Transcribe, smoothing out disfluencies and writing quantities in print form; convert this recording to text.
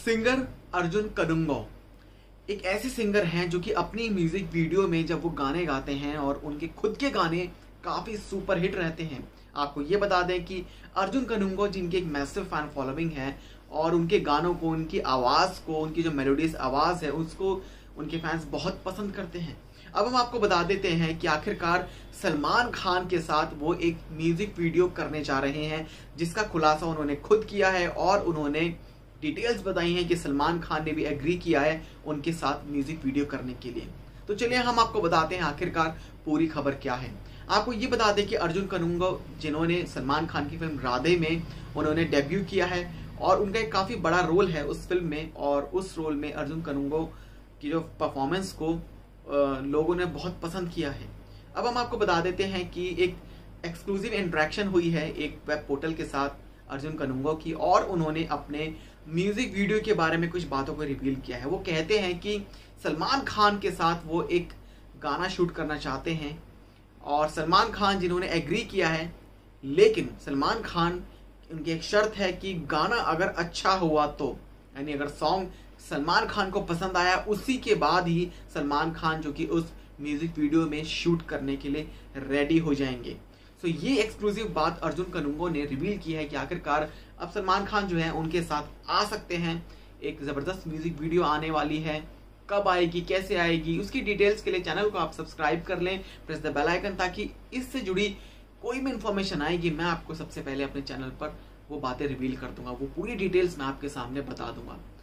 Singer Arjun Kanungo एक ऐसे singer हैं जो कि अपनी म्यूजिक वीडियो में जब वो गाने गाते हैं और उनके खुद के गाने काफी सुपर हिट रहते हैं। आपको ये बता दें कि अर्जुन कनुंगो जिनकी एक मैसिव फैन फॉलोइंग है और उनके गानों को, उनकी आवाज को, उनकी जो मेलोडियस आवाज है उसको उनके फैंस बहुत पसंद करते हैं। अब हम आपको बता देते हैं कि आखिरकार सलमान खान के साथ वो एक म्यूजिक वीडियो करने जा रहे हैं जिसका खुलासा उन्होंने खुद किया है और उन्होंने डिटेल्स बताई हैं कि सलमान खान ने भी एग्री किया है उनके साथ म्यूजिक वीडियो करने के लिए। तो चलिए हम आपको बताते हैं आखिरकार पूरी खबर क्या है। आपको ये बता दें कि अर्जुन कनुंगो जिन्होंने सलमान खान की फिल्म राधे में उन्होंने डेब्यू किया है और उनका एक काफी बड़ा रोल है उस फिल्म में, और उस रोल में अर्जुन कनुंगो की जो परफॉर्मेंस को लोगों ने बहुत पसंद किया है। अब हम आपको बता देते हैं कि एक एक्सक्लूसिव इंटरेक्शन हुई है एक वेब पोर्टल के साथ अर्जुन कनुंगो की, और उन्होंने अपने म्यूजिक वीडियो के बारे में कुछ बातों को रिवील किया है। वो कहते हैं कि सलमान खान के साथ वो एक गाना शूट करना चाहते हैं और सलमान खान जिन्होंने एग्री किया है, लेकिन सलमान खान उनकी एक शर्त है कि गाना अगर अच्छा हुआ तो, यानी अगर सॉन्ग सलमान खान को पसंद आया उसी के बाद ही सलमान खान जो कि उस म्यूजिक वीडियो में शूट करने के लिए रेडी हो जाएंगे। सो ये एक्सक्लूसिव बात अर्जुन कनुंगो ने रिवील की है कि आखिरकार अब सलमान खान जो है उनके साथ आ सकते हैं। एक जबरदस्त म्यूजिक वीडियो आने वाली है, कब आएगी, कैसे आएगी, उसकी डिटेल्स के लिए चैनल को आप सब्सक्राइब कर लें, प्रेस द बेल आइकन, ताकि इससे जुड़ी कोई भी इंफॉर्मेशन आएगी मैं आपको सबसे पहले अपने चैनल पर वो बातें रिवील कर दूंगा, वो पूरी डिटेल्स मैं आपके सामने बता दूंगा।